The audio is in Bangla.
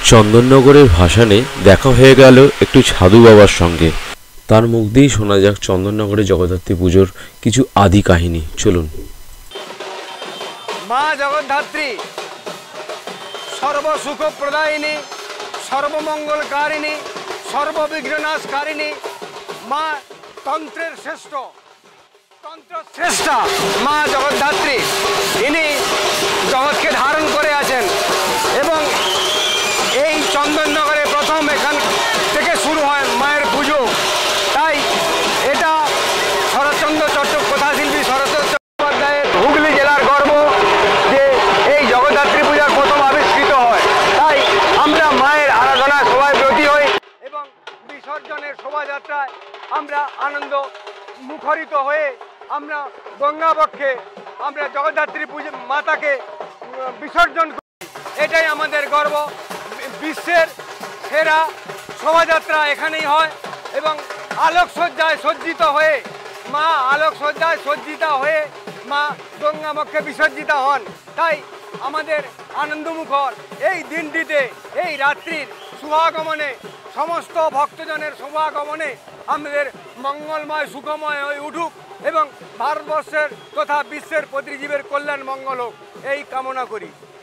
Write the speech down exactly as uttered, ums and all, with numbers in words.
চন্দননগরের ভাসানে দেখা হয়ে গেল একটু সাধু বাবার সঙ্গে। তার মুখ দিয়েই শোনা যাক চন্দননগরে জগদ্ধাত্রী পুজোর কিছু আদি কাহিনী। চলুন। মা জগদ্ধাত্রী সর্বসুখ প্রদায়িনী, সর্বমঙ্গলকারিণী, সর্ববিঘ্ননাশকারিণী, মা তন্ত্রের শ্রেষ্ঠ তন্ত্র শ্রেষ্ঠা মা জগদ্ধাত্রী, ইনি জগৎকে ধারণ করে আছেন। এবং এই চন্দননগরে প্রথম এখান থেকে শুরু হয় মায়ের পুজো। তাই এটা শরৎচন্দ্র চট্টোপাধ্যায় কথাশিল্পী শরৎচন্দ্র চট্টোপাধ্যায়ের হুগলি জেলার গর্ব যে এই জগদ্ধাত্রী পূজার প্রথম আবিষ্কৃত হয়। তাই আমরা মায়ের আরাধনায় সবাই ব্রতী হই এবং বিসর্জনের শোভাযাত্রায় আমরা আনন্দ মুখরিত হয়ে আমরা গঙ্গাবক্ষে আমরা জগদ্ধাত্রী পুজো মাতাকে বিসর্জন করি। এটাই আমাদের গর্ব। বিশ্বের সেরা শোভাযাত্রা এখানেই হয় এবং আলোকসজ্জায় সজ্জিত হয়ে মা আলোকসজ্জায় সজ্জিতা হয়ে মা গঙ্গাবক্ষে বিসর্জিতা হন। তাই আমাদের আনন্দমুখর এই দিনটিতে এই রাত্রির শুভাগমনে সমস্ত ভক্তজনের শুভাগমনে আমাদের মঙ্গলময় সুখময় হয়ে উঠুক এবং ভারতবর্ষের তথা বিশ্বের প্রতিজীবের কল্যাণ মঙ্গল হোক, এই কামনা করি।